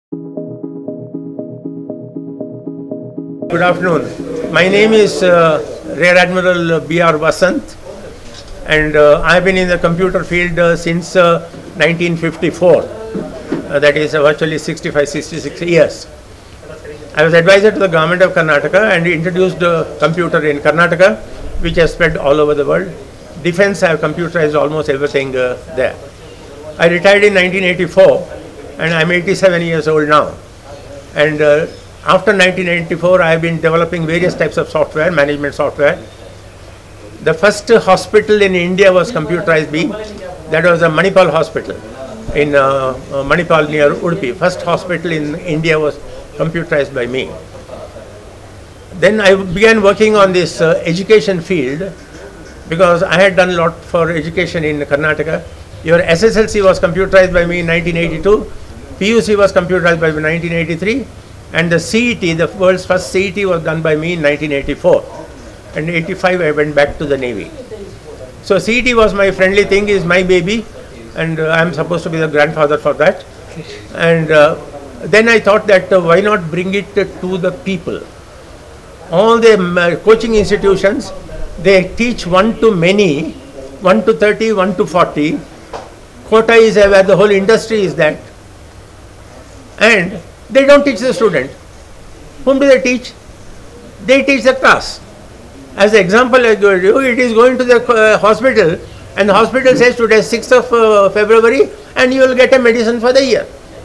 Good afternoon. My name is Rear Admiral B.R. Vasant, and I've been in the computer field since 1954. That is virtually 66 years. I was advisor to the government of Karnataka and introduced computer in Karnataka, which has spread all over the world. Defense, I have computerized almost everything there. I retired in 1984, and I'm 87 years old now. And after 1984, I have been developing various types of software, management software. The first hospital in India was computerized being, that was a Manipal hospital in Manipal near Udupi. First hospital in India was computerized by me. Then I began working on this education field because I had done a lot for education in Karnataka. Your SSLC was computerized by me in 1982, PUC was computerized by me in 1983, and the CET, the world's first CET, was done by me in 1984. And 85 I went back to the Navy. So CET was my friendly thing, is my baby, and I am supposed to be the grandfather for that. And then I thought that why not bring it to the people. All the coaching institutions, they teach one to many, 1 to 30, 1 to 40. Quota is where the whole industry is that. And they don't teach the student. Whom do they teach? They teach the class. As an example I give you, it is going to the hospital, and the hospital says today 6th of February, and you will get a medicine for the year.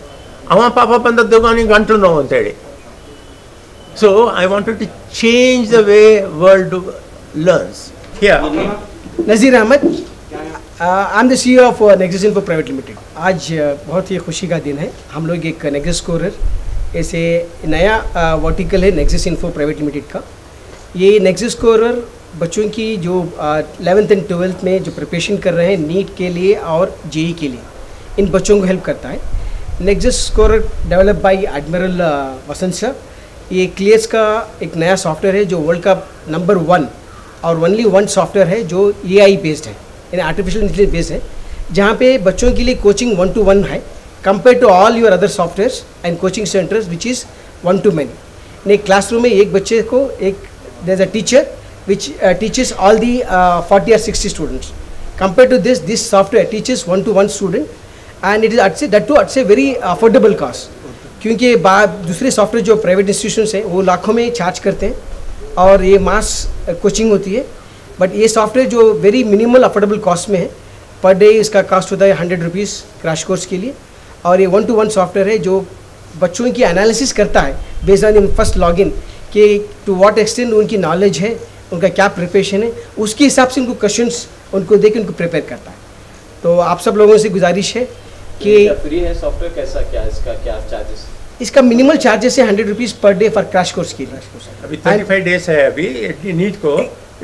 So I wanted to change the way world learns. Here. Nazir Ahmed, I'm the CEO of NEXUS Info Private Limited. आज बहुत ही खुशी का दिन है. हम लोग एक NEXUS SCORER ऐसे नया वर्टिकल है NEXUS Info Private Limited का. ये NEXUS SCORER बच्चों की जो 11th and 12th में जो प्रिपरेशन कर रहे हैं नीट के लिए और जेई के लिए, इन बच्चों को हेल्प करता है. NEXUS SCORER develop by admiral Vasant sir. ये क्लियर्स का एक नया सॉफ्टवेयर है जो वर्ल्ड का नंबर 1 और ओनली 1 सॉफ्टवेयर है जो AI बेस्ड है, यानी आर्टिफिशियल इंटेलिजेंस बेस्ड है, जहाँ पे बच्चों के लिए कोचिंग 1 to 1 है compare to all your other softwares and coaching centres which is 1 to many. एक क्लासरूम में एक बच्चे को एक there is a teacher which teaches all the 40 or 60 students. Compare to this software teaches 1 to 1 student and it is at say that to अट से very affordable cost. क्योंकि दूसरे software जो प्राइवेट इंस्टीट्यूशंस हैं वो लाखों में चार्ज करते हैं और ये मास कोचिंग होती है, बट ये सॉफ्टवेयर जो वेरी मिनिमल अफोर्डेबल कॉस्ट में है, पर डे इसका कॉस्ट होता है 100 रुपीज़ क्रैश कोर्स के लिए. और ये 1 to 1 सॉफ्टवेयर है जो बच्चों की एनालिसिस करता है बेस्ड ऑन फर्स्ट लॉगिन कि टू व्हाट एक्सटेंट उनकी नॉलेज है, उनका क्या प्रिपरेशन है, उसके हिसाब से उनको क्वेश्चंस उनको देकर उनको प्रिपेयर करता है. तो आप सब लोगों से गुजारिश है कि फ्री है सॉफ्टवेयर, कैसा क्या इसका क्या चार्जेस? इसका मिनिमल चार्जेस है 100 rupees per day for crash course के लिए. अभी 35 डेज है अभी नीट को,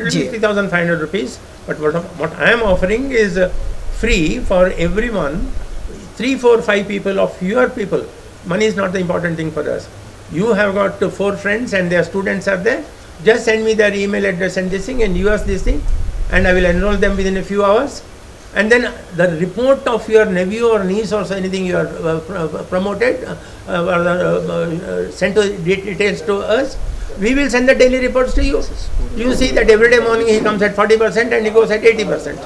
3,500 rupees. But what I am offering is free for everyone. 3, 4, 5 people of your people. Money is not the important thing for us. You have got 4 friends and their students are there. Just send me their email address and this thing, and you ask this thing, and I will enroll them within a few hours. And then the report of your nephew or niece or anything you are promoted sent to details to us. We will send the daily reports to you. You see that every day morning he comes at 40% and he goes at 80%.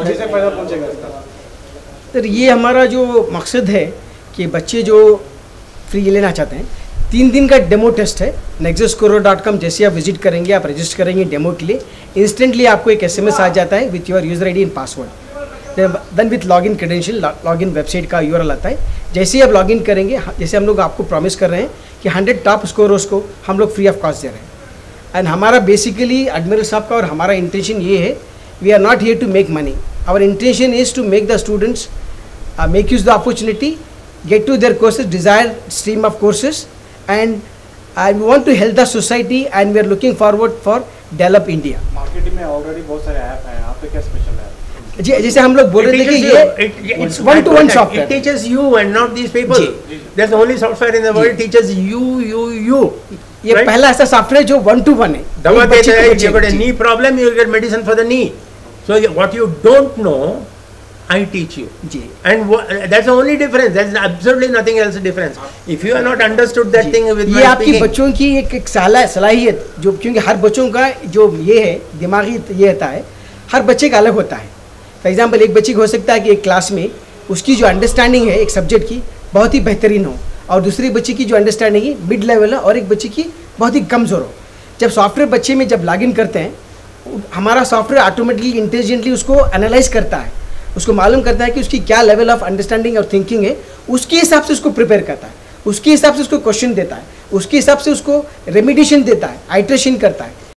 तो ये हमारा जो मकसद है कि बच्चे जो free लेना चाहते हैं, 3 दिन का डेमो टेस्ट है. nexusscorer.com जैसे आप विजिट करेंगे, आप रजिस्टर करेंगे डेमो के लिए, इंस्टेंटली आपको एक SMS आ जाता है with your user ID and password. Then with login credential, login website का URL आता है. जैसे ही आप लॉगिन करेंगे, जैसे हम लोग आपको प्रॉमिस कर रहे हैं कि 100 टॉप स्कोरर्स को हम लोग फ्री ऑफ कॉस्ट दे रहे हैं. एंड हमारा बेसिकली एडमिरल साहब का और हमारा इंटेंशन ये है, we are not here to make money. Our intention is to make the students make use the opportunity, get to their courses, desired stream of courses, and we want to help the society, and we are looking forward for develop India. Marketing में already बहुत सारे app हैं, आप पे क्या special है? जी, जैसे हम लोग बोल रहे थे कि ये it's 1 to 1 software. It teaches you and not these people. That's the only software in the world teaches you. ये पहला ऐसा सॉफ्टवेयर जो 1 to 1 है. दवा देता है, you got a knee problem, you get medicine for the knee. So what you don't know, I teach you. Ji. And that's the only difference. There's absolutely nothing else difference. If you are not understood that thing with ये my आपकी speaking, बच्चों की एक सलाहियत जो, क्योंकि हर बच्चों का जो ये है दिमागी ये होता है, हर बच्चे का अलग होता है. फॉर एग्जांपल एक बच्चे को हो सकता है कि एक क्लास में उसकी जो अंडरस्टैंडिंग है एक सब्जेक्ट की बहुत ही बेहतरीन हो, और दूसरे बच्चे की जो अंडरस्टैंडिंग है मिड लेवल है, और एक बच्चे की बहुत ही कमज़ोर हो. जब सॉफ्टवेयर बच्चे में जब लॉगिन करते हैं, हमारा सॉफ्टवेयर ऑटोमेटिकली इंटेलिजेंटली उसको एनालाइज करता है, उसको मालूम करता है कि उसकी क्या लेवल ऑफ अंडरस्टैंडिंग और थिंकिंग है, उसके हिसाब से उसको प्रिपेयर करता है, उसके हिसाब से उसको क्वेश्चन देता है, उसके हिसाब से उसको रेमिडिएशन देता है, आइट्रेशन करता है.